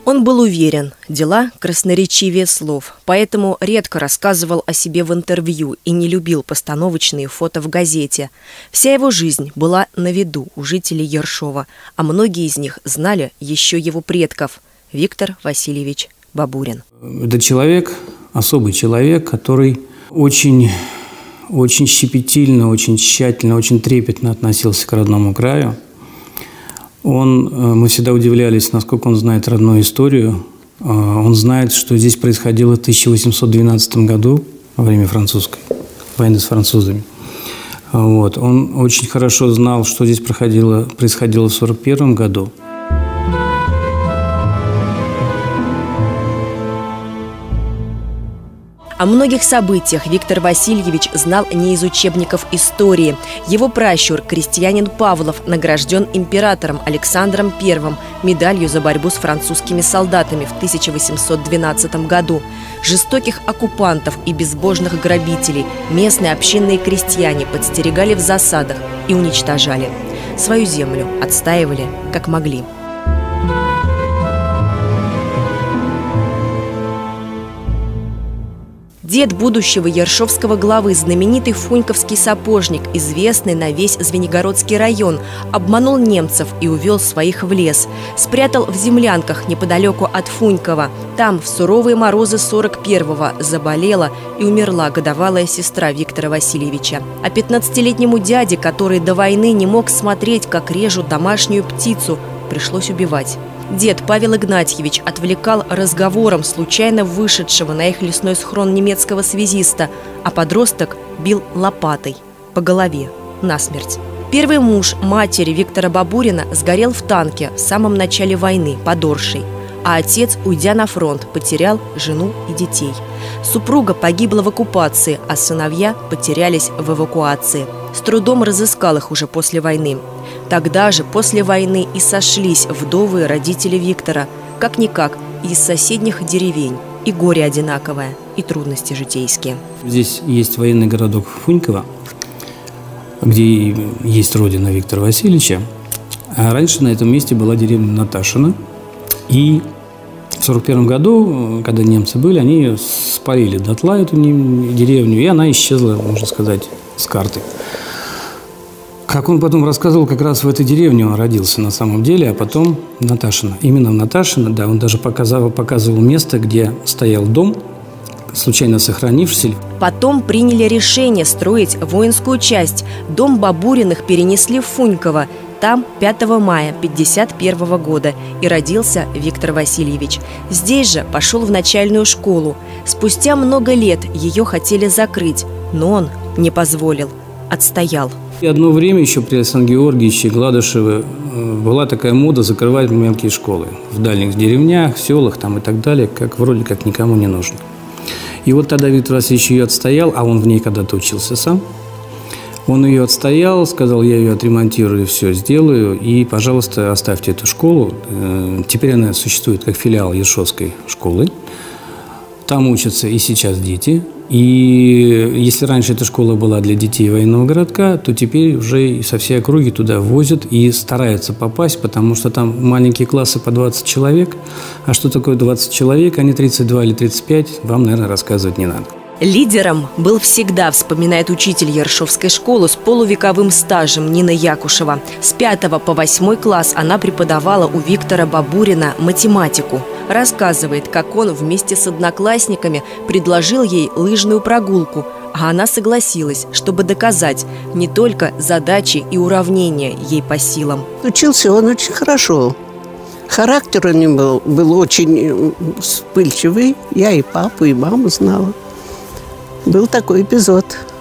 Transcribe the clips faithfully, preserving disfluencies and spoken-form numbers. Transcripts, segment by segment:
Он был уверен, дела красноречивее слов, поэтому редко рассказывал о себе в интервью и не любил постановочные фото в газете. Вся его жизнь была на виду у жителей Ершова, а многие из них знали еще его предков. Виктор Васильевич Бабурин. Это человек, особый человек, который очень, очень щепетильно, очень тщательно, очень трепетно относился к родному краю. Он, мы всегда удивлялись, насколько он знает родную историю. Он знает, что здесь происходило в тысяча восемьсот двенадцатом году, во время французской войны с французами. Вот. Он очень хорошо знал, что здесь происходило, происходило в сорок первом году. О многих событиях Виктор Васильевич знал не из учебников истории. Его пращур, крестьянин Павлов, награжден императором Александром Первым медалью за борьбу с французскими солдатами в тысяча восемьсот двенадцатом году. Жестоких оккупантов и безбожных грабителей местные общинные крестьяне подстерегали в засадах и уничтожали. Свою землю отстаивали как могли. Дед будущего ершовского главы, знаменитый фуньковский сапожник, известный на весь Звенигородский район, обманул немцев и увел своих в лес. Спрятал в землянках неподалеку от Фунькова. Там в суровые морозы сорок первого заболела и умерла годовалая сестра Виктора Васильевича. А пятнадцатилетнему дяде, который до войны не мог смотреть, как режут домашнюю птицу, пришлось убивать. Дед Павел Игнатьевич отвлекал разговором случайно вышедшего на их лесной схрон немецкого связиста, а подросток бил лопатой по голове насмерть. Первый муж матери Виктора Бабурина сгорел в танке в самом начале войны под Оршей, а отец, уйдя на фронт, потерял жену и детей. Супруга погибла в оккупации, а сыновья потерялись в эвакуации. С трудом разыскал их уже после войны. Тогда же, после войны, и сошлись вдовы родители Виктора, как-никак, из соседних деревень. И горе одинаковое, и трудности житейские. Здесь есть военный городок Фуньково, где есть родина Виктора Васильевича. А раньше на этом месте была деревня Наташино. И в сорок первом году, когда немцы были, они ее спалили дотла, эту деревню, и она исчезла, можно сказать, с карты. Как он потом рассказывал, как раз в этой деревне он родился на самом деле, а потом Наташино. Именно в Наташино, да, он даже показывал, показывал место, где стоял дом, случайно сохранившийся. Потом приняли решение строить воинскую часть. Дом Бабуриных перенесли в Фуньково. Там пятого мая пятьдесят первого года и родился Виктор Васильевич. Здесь же пошел в начальную школу. Спустя много лет ее хотели закрыть, но он не позволил, отстоял. И одно время еще при Александре Георгиевиче Гладышеве была такая мода закрывать мелкие школы в дальних деревнях, селах там и так далее, как вроде как никому не нужно. И вот тогда Виктор Васильевич ее отстоял, а он в ней когда-то учился сам. Он ее отстоял, сказал, я ее отремонтирую, все сделаю, и, пожалуйста, оставьте эту школу. Теперь она существует как филиал Ершовской школы. Там учатся и сейчас дети. И если раньше эта школа была для детей военного городка, то теперь уже со всей округи туда возят и стараются попасть, потому что там маленькие классы по двадцать человек. А что такое двадцать человек, а не тридцать два или тридцать пять, вам, наверное, рассказывать не надо. Лидером был всегда, вспоминает учитель Ершовской школы с полувековым стажем Нина Якушева. С пятого по восьмой класс она преподавала у Виктора Бабурина математику. Рассказывает, как он вместе с одноклассниками предложил ей лыжную прогулку, а она согласилась, чтобы доказать, не только задачи и уравнения ей по силам. Учился он очень хорошо. Характер у него был, был очень вспыльчивый. Я и папу, и маму знала. Был такой эпизод.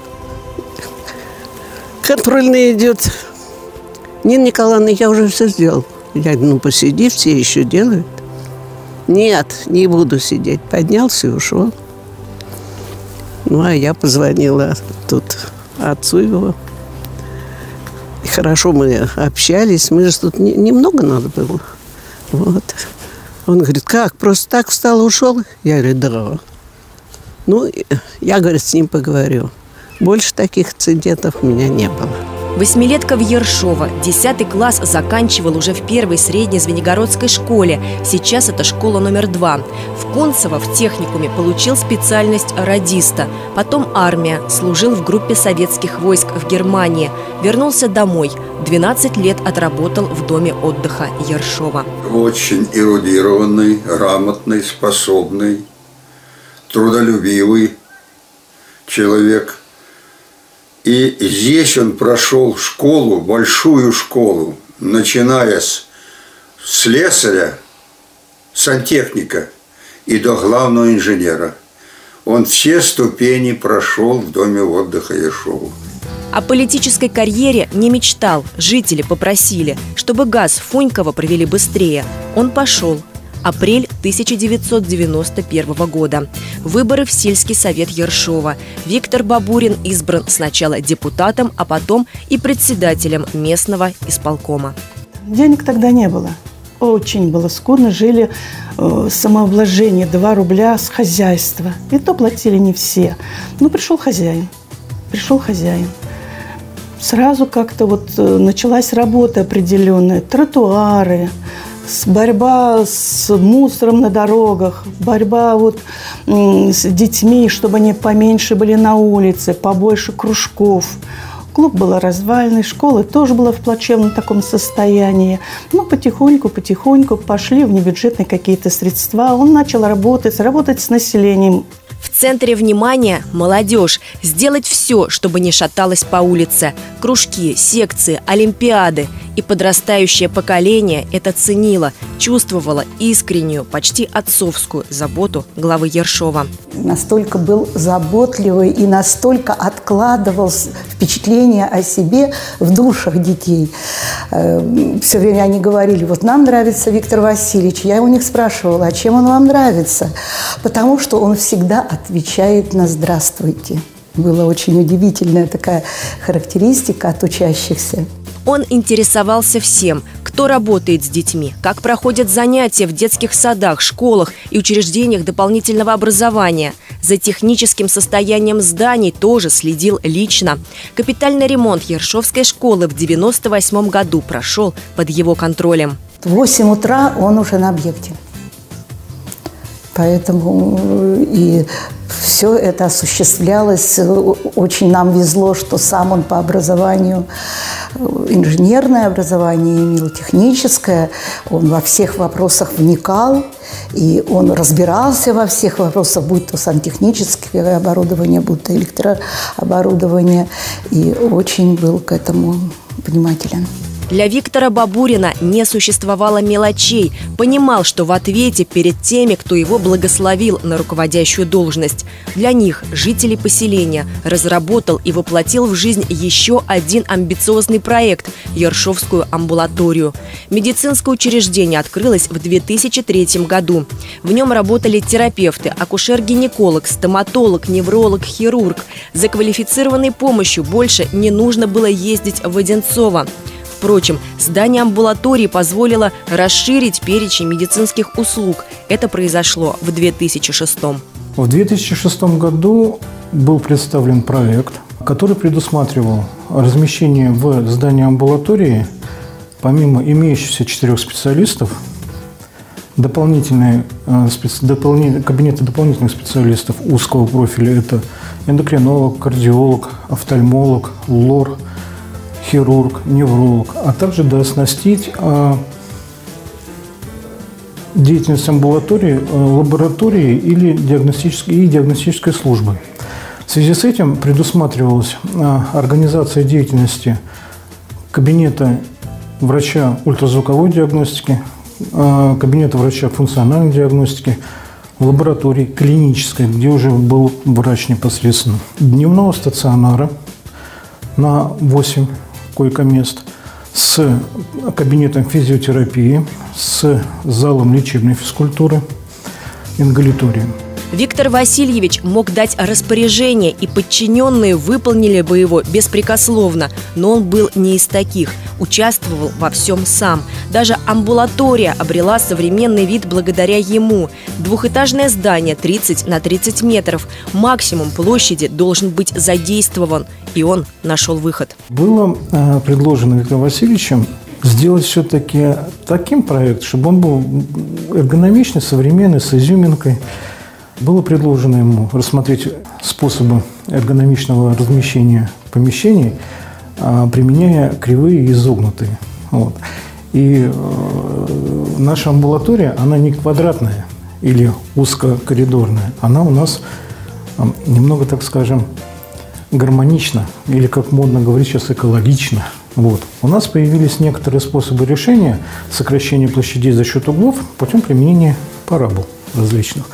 Контрольный идет. Нина Николаевна, я уже все сделал. Я говорю, ну посиди, все еще делают. Нет, не буду сидеть. Поднялся и ушел. Ну, а я позвонила тут отцу его. И хорошо мы общались. Мы же тут не, немного надо было. Вот. Он говорит, как, просто так встал и ушел? Я говорю, да. Ну, я, говорит, с ним поговорю. Больше таких инцидентов у меня не было. Восьмилетка в Ершово. Десятый класс заканчивал уже в первой средней звенигородской школе. Сейчас это школа номер два. В Кунцево в техникуме получил специальность радиста. Потом армия. Служил в группе советских войск в Германии. Вернулся домой. двенадцать лет отработал в доме отдыха Ершова. Очень эрудированный, грамотный, способный, трудолюбивый человек. И здесь он прошел школу, большую школу, начиная с слесаря, сантехника и до главного инженера. Он все ступени прошел в доме отдыха Ершова. О политической карьере не мечтал. Жители попросили, чтобы газ Фуньково провели быстрее. Он пошел. Апрель тысяча девятьсот девяносто первого года. Выборы в сельский совет Ершова. Виктор Бабурин избран сначала депутатом, а потом и председателем местного исполкома. Денег тогда не было. Очень было скудно. Жили э, самовложение, два рубля с хозяйства. И то платили не все. Но пришел хозяин. Пришел хозяин. Сразу как-то вот э, началась работа определенная. Тротуары, борьба с мусором на дорогах, борьба вот с детьми, чтобы они поменьше были на улице, побольше кружков. Клуб был развальный, школа тоже была в плачевном таком состоянии. Но потихоньку-потихоньку пошли в небюджетные какие-то средства. Он начал работать, работать с населением. В центре внимания молодежь. Сделать все, чтобы не шаталась по улице. Кружки, секции, олимпиады. И подрастающее поколение это ценило, чувствовало искреннюю, почти отцовскую заботу главы Ершова. Настолько был заботливый и настолько откладывал впечатление о себе в душах детей. Все время они говорили: вот нам нравится Виктор Васильевич. Я у них спрашивала: а чем он вам нравится? Потому что он всегда отвечает на «здравствуйте». Была очень удивительная такая характеристика от учащихся. Он интересовался всем, кто работает с детьми, как проходят занятия в детских садах, школах и учреждениях дополнительного образования. За техническим состоянием зданий тоже следил лично. Капитальный ремонт Ершовской школы в девяносто восьмом году прошел под его контролем. В восемь утра он уже на объекте. Поэтому и все это осуществлялось. Очень нам везло, что сам он по образованию инженерное образование имел, техническое. Он во всех вопросах вникал, и он разбирался во всех вопросах, будь то сантехническое оборудование, будь то электрооборудование. И очень был к этому внимателен. Для Виктора Бабурина не существовало мелочей. Понимал, что в ответе перед теми, кто его благословил на руководящую должность. Для них, жителей поселения, разработал и воплотил в жизнь еще один амбициозный проект – Ершовскую амбулаторию. Медицинское учреждение открылось в две тысячи третьем году. В нем работали терапевты, акушер-гинеколог, стоматолог, невролог, хирург. За квалифицированной помощью больше не нужно было ездить в Одинцово. Впрочем, здание амбулатории позволило расширить перечень медицинских услуг. Это произошло в две тысячи шестом. В две тысячи шестом году был представлен проект, который предусматривал размещение в здании амбулатории, помимо имеющихся четырех специалистов, дополнительные, дополни, кабинеты дополнительных специалистов узкого профиля – это эндокринолог, кардиолог, офтальмолог, лор, хирург, невролог, а также дооснастить а, деятельность амбулатории, а, лаборатории или диагностической, и диагностической службы. В связи с этим предусматривалась а, организация деятельности кабинета врача ультразвуковой диагностики, а, кабинета врача функциональной диагностики, лаборатории клинической, где уже был врач непосредственно, дневного стационара на восемь койко-мест, с кабинетом физиотерапии, с залом лечебной физкультуры, ингаляторией. Виктор Васильевич мог дать распоряжение, и подчиненные выполнили бы его беспрекословно, но он был не из таких, участвовал во всем сам. Даже амбулатория обрела современный вид благодаря ему. Двухэтажное здание тридцать на тридцать метров, максимум площади должен быть задействован, и он нашел выход. Было э, предложено Виктором Васильевичем сделать все-таки таким проект, чтобы он был эргономичный, современный, с изюминкой. Было предложено ему рассмотреть способы эргономичного размещения помещений, применяя кривые и изогнутые. Вот. И э, наша амбулатория, она не квадратная или узкокоридорная, она у нас э, немного, так скажем, гармонична, или, как модно говорить сейчас, экологична. Вот. У нас появились некоторые способы решения сокращения площадей за счет углов путем применения парабол различных.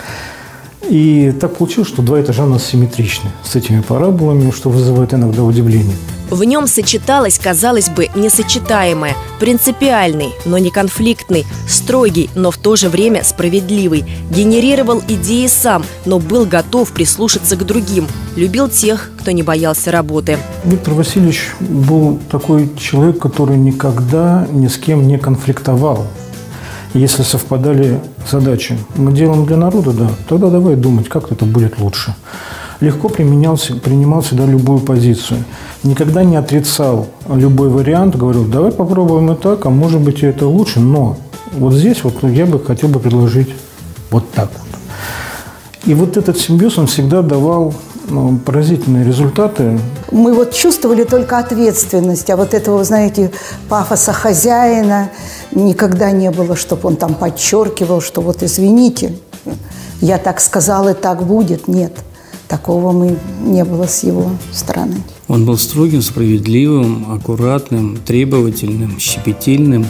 И так получилось, что два этажа у нас симметричны с этими параболами, что вызывает иногда удивление. В нем сочеталось, казалось бы, несочетаемое, принципиальный, но не конфликтный, строгий, но в то же время справедливый, генерировал идеи сам, но был готов прислушаться к другим, любил тех, кто не боялся работы. Виктор Васильевич был такой человек, который никогда ни с кем не конфликтовал. Если совпадали задачи, мы делаем для народа, да, тогда давай думать, как это будет лучше. Легко применялся, принимал всегда любую позицию. Никогда не отрицал любой вариант, говорил, давай попробуем и так, а может быть и это лучше, но вот здесь вот я бы хотел бы предложить вот так вот. И вот этот симбиоз, он всегда давал ну, поразительные результаты. Мы вот чувствовали только ответственность, а вот этого, знаете, пафоса хозяина никогда не было, чтобы он там подчеркивал, что вот извините, я так сказал и так будет. Нет, такого мы не было с его стороны. Он был строгим, справедливым, аккуратным, требовательным, щепетильным.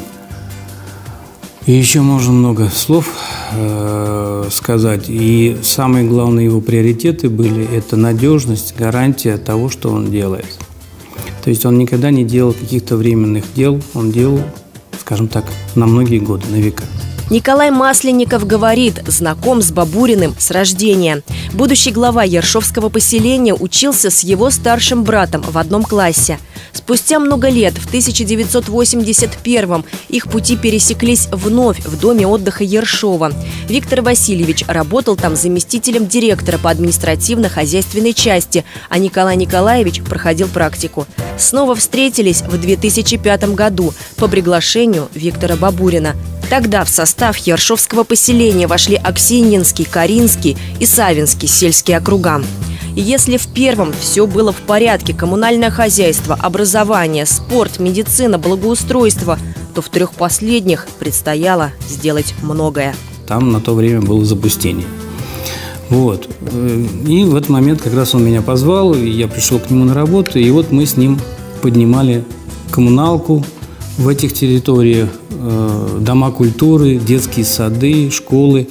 И еще можно много слов э, сказать. И самые главные его приоритеты были – это надежность, гарантия того, что он делает. То есть он никогда не делал каких-то временных дел, он делал, скажем так, на многие годы, на века. Николай Масленников говорит, знаком с Бабуриным с рождения. Будущий глава Ершовского поселения учился с его старшим братом в одном классе. Спустя много лет, в тысяча девятьсот восемьдесят первом, их пути пересеклись вновь в доме отдыха Ершова. Виктор Васильевич работал там заместителем директора по административно-хозяйственной части, а Николай Николаевич проходил практику. Снова встретились в две тысячи пятом году по приглашению Виктора Бабурина. Тогда в состав Ершовского поселения вошли Аксиньинский, Каринский и Савинский сельские округа. И если в первом все было в порядке – коммунальное хозяйство, образование, спорт, медицина, благоустройство, то в трех последних предстояло сделать многое. Там на то время было запустение. Вот. И в этот момент как раз он меня позвал, и я пришел к нему на работу, и вот мы с ним поднимали коммуналку в этих территориях, дома культуры, детские сады, школы.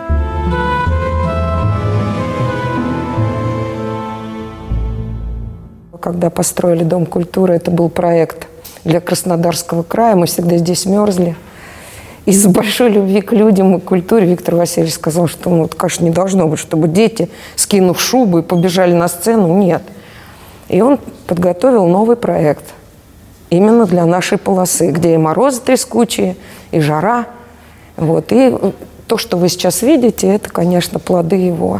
Когда построили Дом культуры, это был проект для Краснодарского края. Мы всегда здесь мерзли. Из большой любви к людям и к культуре Виктор Васильевич сказал, что, ну, конечно, не должно быть, чтобы дети, скинув шубы, побежали на сцену. Нет. И он подготовил новый проект именно для нашей полосы, где и морозы трескучие, и жара. Вот. И то, что вы сейчас видите, это, конечно, плоды его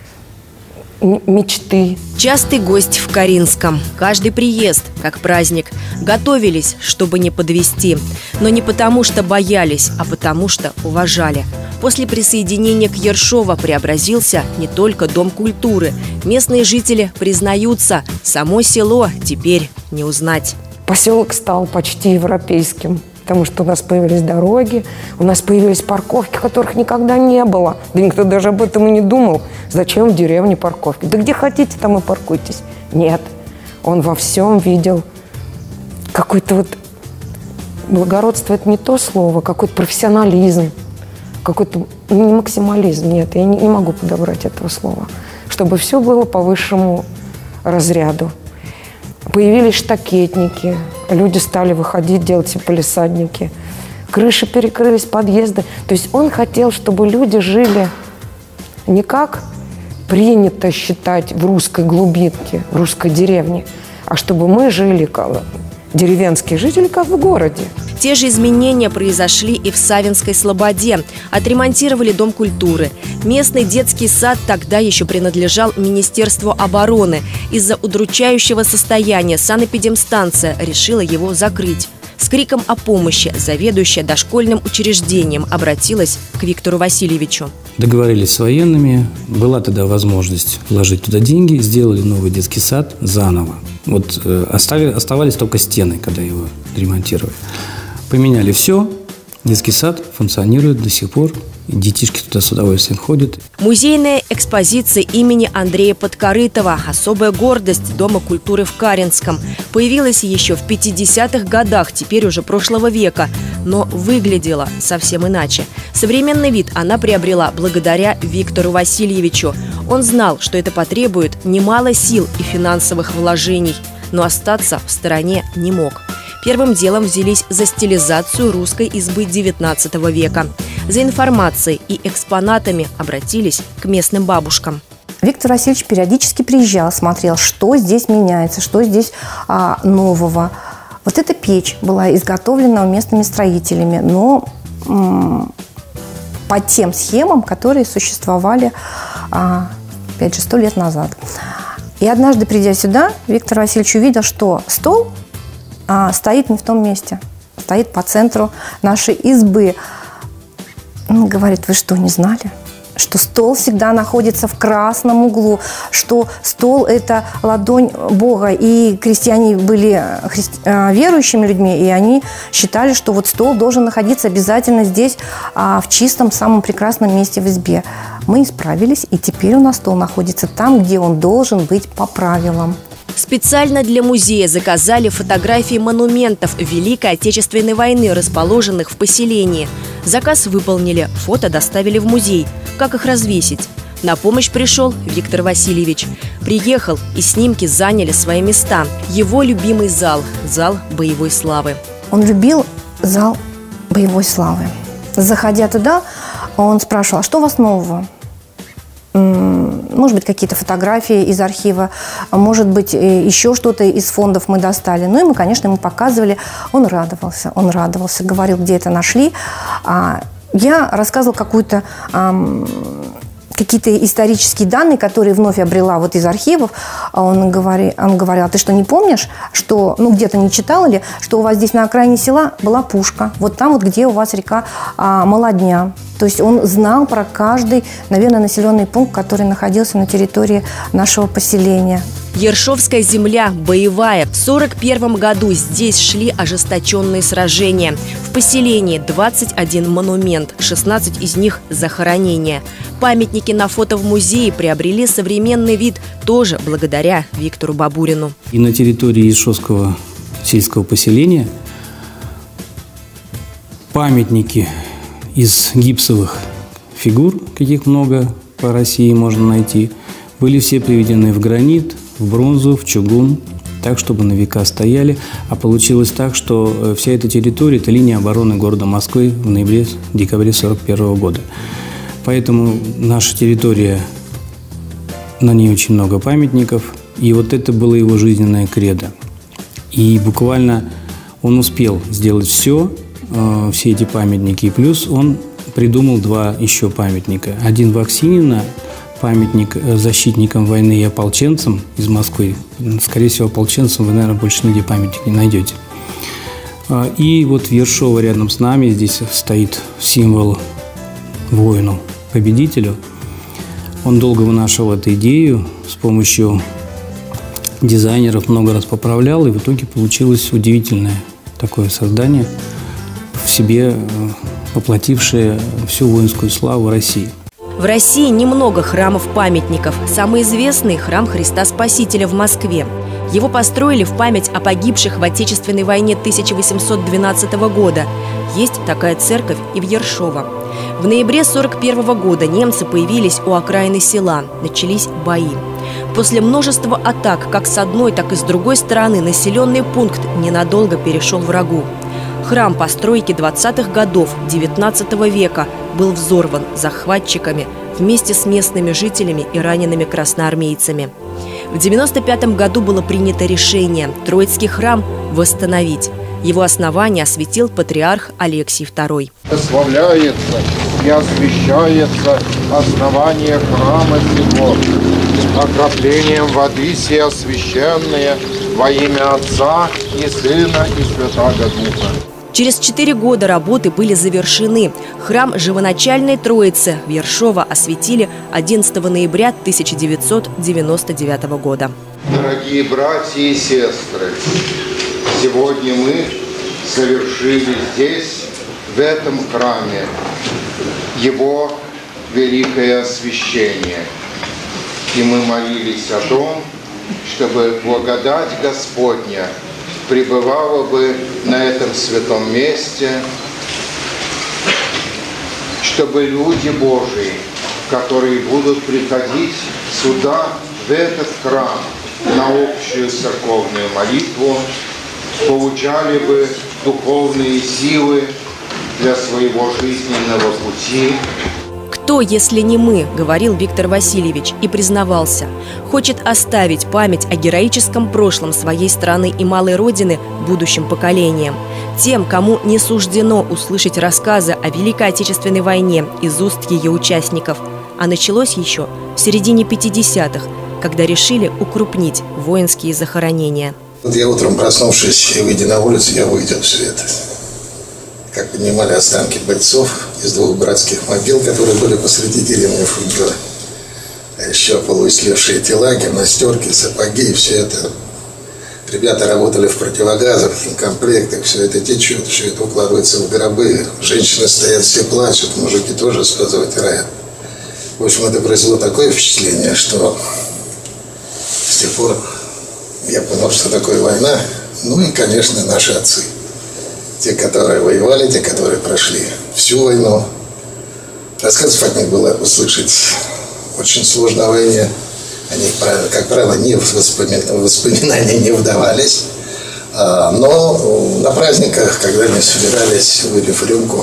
мечты. Частый гость в Каринском. Каждый приезд, как праздник. Готовились, чтобы не подвести. Но не потому, что боялись, а потому, что уважали. После присоединения к Ершова преобразился не только Дом культуры. Местные жители признаются, само село теперь не узнать. Поселок стал почти европейским, потому что у нас появились дороги, у нас появились парковки, которых никогда не было. Да никто даже об этом и не думал. Зачем в деревне парковки? Да где хотите, там и паркуйтесь. Нет, он во всем видел какой-то вот благородство – это не то слово, какой-то профессионализм, какой-то не максимализм. Нет, я не, не могу подобрать этого слова. Чтобы все было по высшему разряду. Появились штакетники, люди стали выходить, делать себе палисадники. Крыши перекрылись, подъезды. То есть он хотел, чтобы люди жили не как принято считать в русской глубинке, в русской деревне, а чтобы мы жили, как деревенские жители, как в городе. Те же изменения произошли и в Савинской Слободе. Отремонтировали Дом культуры. Местный детский сад тогда еще принадлежал Министерству обороны. Из-за удручающего состояния санэпидемстанция решила его закрыть. С криком о помощи заведующая дошкольным учреждением обратилась к Виктору Васильевичу. Договорились с военными, была тогда возможность вложить туда деньги, сделали новый детский сад заново. Вот э, оставили, оставались только стены, когда его ремонтировали. Поменяли все, детский сад функционирует до сих пор, детишки туда с удовольствием ходят. Музейная экспозиция имени Андрея Подкорытова «Особая гордость Дома культуры в Каринском» появилась еще в пятидесятых годах, теперь уже прошлого века, но выглядела совсем иначе. Современный вид она приобрела благодаря Виктору Васильевичу. Он знал, что это потребует немало сил и финансовых вложений, но остаться в стороне не мог. Первым делом взялись за стилизацию русской избы девятнадцатого века. За информацией и экспонатами обратились к местным бабушкам. Виктор Васильевич периодически приезжал, смотрел, что здесь меняется, что здесь а, нового. Вот эта печь была изготовлена местными строителями, но м- по тем схемам, которые существовали, а, опять же, сто лет назад. И однажды, придя сюда, Виктор Васильевич увидел, что стол а, стоит не в том месте, стоит по центру нашей избы. Он говорит: вы что, не знали, что стол всегда находится в красном углу, что стол – это ладонь Бога, и крестьяне были христи... верующими людьми, и они считали, что вот стол должен находиться обязательно здесь, в чистом, самом прекрасном месте в избе. Мы исправились, и теперь у нас стол находится там, где он должен быть по правилам. Специально для музея заказали фотографии монументов Великой Отечественной войны, расположенных в поселении. Заказ выполнили, фото доставили в музей. Как их развесить? На помощь пришел Виктор Васильевич. Приехал, и снимки заняли свои места. Его любимый зал – зал боевой славы. Он любил зал боевой славы. Заходя туда, он спрашивал: а что у вас нового? Может быть, какие-то фотографии из архива, может быть, еще что-то из фондов мы достали. Ну и мы, конечно, ему показывали. Он радовался, он радовался, говорил, где это нашли. Я рассказывала какую-то... какие-то исторические данные, которые вновь обрела вот из архивов. Он говорил, он говорил: а ты что, не помнишь, что, ну, где-то не читала ли, что у вас здесь на окраине села была пушка, вот там вот, где у вас река а, Молодня. То есть он знал про каждый, наверное, населенный пункт, который находился на территории нашего поселения. Ершовская земля боевая. В сорок первом году здесь шли ожесточенные сражения. В поселении двадцать один монумент, шестнадцать из них – захоронения. Памятники на фото в музее приобрели современный вид тоже благодаря Виктору Бабурину. И на территории Ершовского сельского поселения памятники из гипсовых фигур, каких много по России можно найти, были все приведены в гранит, в бронзу, в чугун, так, чтобы на века стояли. А получилось так, что вся эта территория – это линия обороны города Москвы в ноябре-декабре сорок первого года. Поэтому наша территория, на ней очень много памятников, и вот это было его жизненное кредо. И буквально он успел сделать все, э, все эти памятники, и плюс он придумал два еще памятника. Один в Аксиньино, памятник защитникам войны и ополченцам из Москвы. Скорее всего, ополченцам вы, наверное, больше нигде памятник не найдете. И вот в Ершово рядом с нами здесь стоит символ воину-победителю. Он долго вынашивал эту идею, с помощью дизайнеров много раз поправлял, и в итоге получилось удивительное такое создание, в себе воплотившее всю воинскую славу России. В России немного храмов-памятников. Самый известный – храм Христа Спасителя в Москве. Его построили в память о погибших в Отечественной войне тысяча восемьсот двенадцатого года. Есть такая церковь и в Ершово. В ноябре сорок первого года немцы появились у окраины села. Начались бои. После множества атак как с одной, так и с другой стороны населенный пункт ненадолго перешел врагу. Храм постройки двадцатых годов девятнадцатого века был взорван захватчиками вместе с местными жителями и ранеными красноармейцами. В девяносто пятом году было принято решение Троицкий храм восстановить. Его основание осветил патриарх Алексий второй. Прославляется и освящается основание храма сего окроплением воды сия священные во имя Отца и Сына и Святаго Духа. Через четыре года работы были завершены. Храм Живоначальной Троицы в Ершово осветили одиннадцатого ноября тысяча девятьсот девяносто девятого года. Дорогие братья и сестры, сегодня мы совершили здесь, в этом храме, его великое освящение. И мы молились о том, чтобы благодать Господня пребывала бы на этом святом месте, чтобы люди Божии, которые будут приходить сюда, в этот храм, на общую церковную молитву, получали бы духовные силы для своего жизненного пути. «Кто, если не мы, — говорил Виктор Васильевич и признавался, — хочет оставить память о героическом прошлом своей страны и малой родины будущим поколениям, тем, кому не суждено услышать рассказы о Великой Отечественной войне из уст ее участников. А началось еще в середине пятидесятых, когда решили укрупнить воинские захоронения». Вот я утром, проснувшись и выйдя на улицу, я увидел все это. Как поднимали останки бойцов из двух братских могил, которые были посреди деревни Фунькова. А еще полуислевшие тела, гимнастерки, сапоги, и все это. Ребята работали в противогазах, в комплектах, все это течет, все это укладывается в гробы. Женщины стоят, все плачут, мужики тоже слезы вытирают. В общем, это произвело такое впечатление, что с тех пор я понял, что такое война. Ну и, конечно, наши отцы. Те, которые воевали, те, которые прошли всю войну. Рассказов от них было услышать очень сложно о войне. Они, как правило, не в воспоминания не вдавались. Но на праздниках, когда они собирались, выпив рюмку,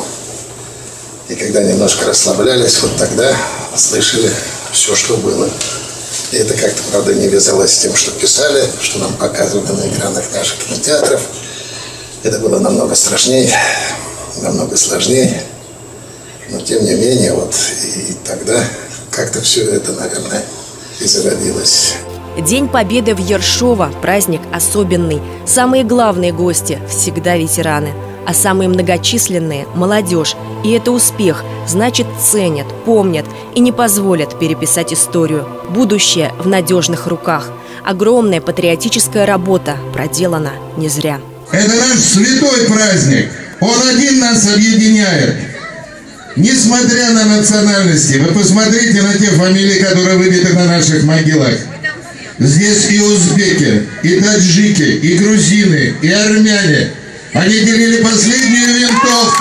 и когда немножко расслаблялись, вот тогда слышали все, что было. И это как-то, правда, не вязалось с тем, что писали, что нам показывали на экранах наших кинотеатров. Это было намного страшнее, намного сложнее. Но, тем не менее, вот и тогда как-то все это, наверное, и зародилось. День Победы в Ершово – праздник особенный. Самые главные гости – всегда ветераны, а самые многочисленные – молодежь. И это успех, значит, ценят, помнят и не позволят переписать историю. Будущее в надежных руках. Огромная патриотическая работа проделана не зря. Это наш святой праздник. Он один нас объединяет. Несмотря на национальности, вы посмотрите на те фамилии, которые выбиты на наших могилах. Здесь и узбеки, и таджики, и грузины, и армяне. Они делили последнюю винтовку,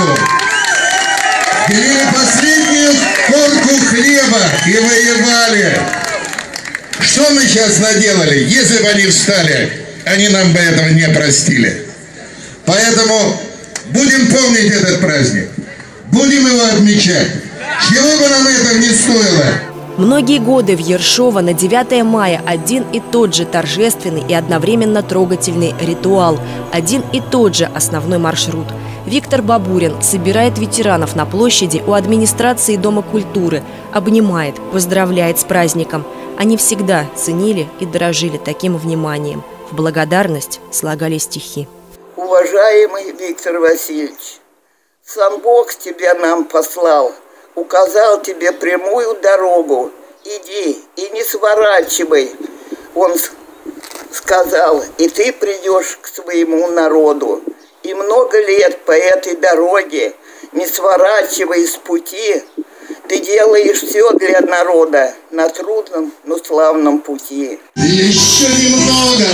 делили последнюю корку хлеба и воевали. Что мы сейчас наделали? Если бы они встали, они нам бы этого не простили. Поэтому будем помнить этот праздник, будем его отмечать, чего бы нам это ни стоило. Многие годы в Ершово на девятое мая один и тот же торжественный и одновременно трогательный ритуал, один и тот же основной маршрут. Виктор Бабурин собирает ветеранов на площади у администрации Дома культуры, обнимает, поздравляет с праздником. Они всегда ценили и дорожили таким вниманием. В благодарность слагали стихи. Уважаемый Виктор Васильевич, сам Бог тебя нам послал, указал тебе прямую дорогу. Иди и не сворачивай, он сказал, и ты придешь к своему народу. И много лет по этой дороге, не сворачивай с пути, ты делаешь все для народа на трудном, но славном пути. Еще немного,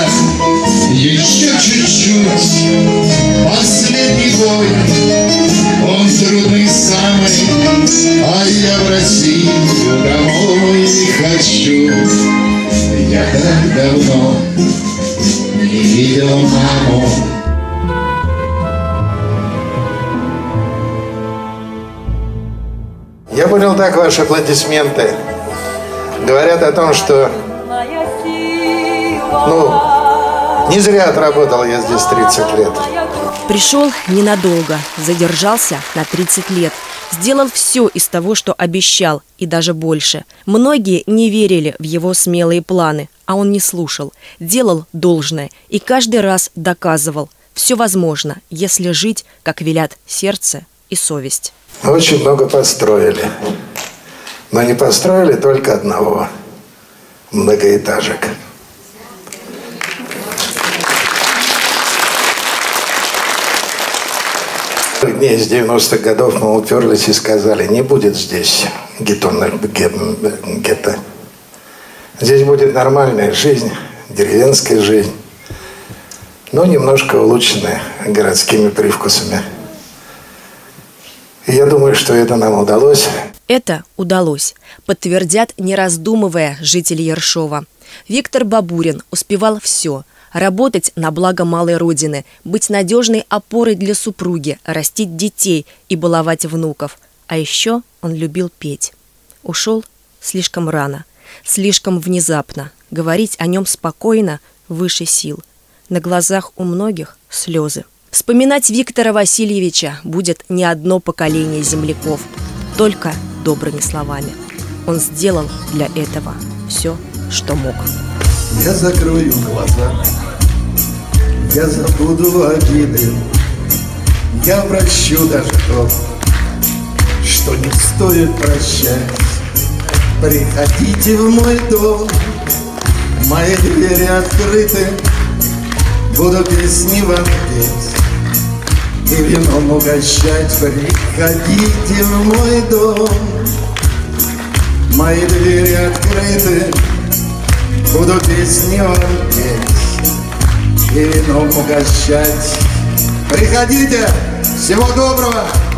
еще чуть-чуть, последний бой, он трудный самый, а я в Россию домой хочу. Я так давно не видел маму. Я понял так, ваши аплодисменты говорят о том, что, ну, не зря отработал я здесь тридцать лет. Пришел ненадолго, задержался на тридцать лет. Сделал все из того, что обещал, и даже больше. Многие не верили в его смелые планы, а он не слушал. Делал должное и каждый раз доказывал: все возможно, если жить, как велят сердце и совесть. Мы очень много построили, но не построили только одного – многоэтажек. Дней с девяностых годов мы уперлись и сказали: не будет здесь гетто. Здесь будет нормальная жизнь, деревенская жизнь, но немножко улучшенная городскими привкусами. И я думаю, что это нам удалось. Это удалось, подтвердят, не раздумывая, жители Ершова. Виктор Бабурин успевал все – работать на благо малой родины, быть надежной опорой для супруги, растить детей и баловать внуков. А еще он любил петь. Ушел слишком рано, слишком внезапно. Говорить о нем спокойно выше сил. На глазах у многих слезы. Вспоминать Виктора Васильевича будет не одно поколение земляков, только добрыми словами. Он сделал для этого все, что мог. Я закрою глаза, я забуду обиды, я прощу даже то, что не стоит прощать. Приходите в мой дом, мои двери открыты, буду песни вам петь и вином угощать. Приходите в мой дом, мои двери открыты, буду песни вам петь и вином угощать. Приходите! Всего доброго!